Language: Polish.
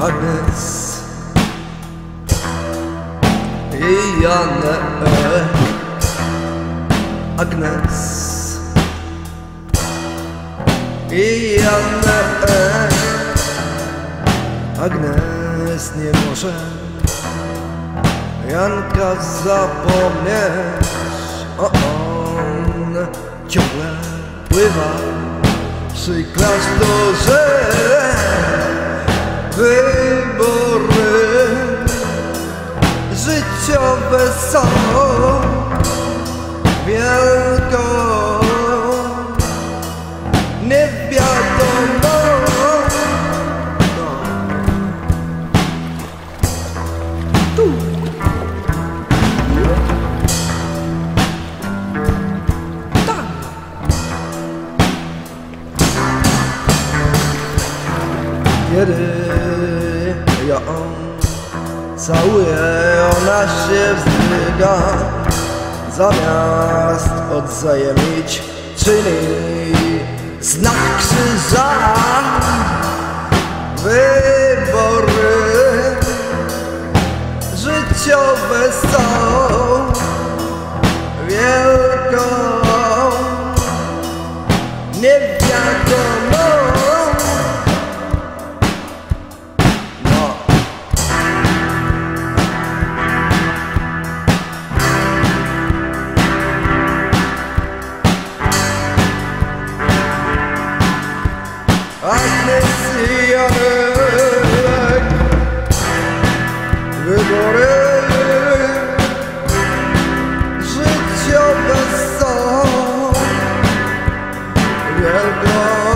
Agnes i Janek. Agnes i Janek. Agnes nie może Janka zapomnieć, a on ciągle pływa przy klasztorze. Wybory życiowe są wielką niewiadomą. Kiedy ją całuję, ona się wzdryga, zamiast odwzajemnić czyni znak krzyża. Wybory życiowe są wielką niewiadomą. Agnes i Janek. Wybory życiowe są wielką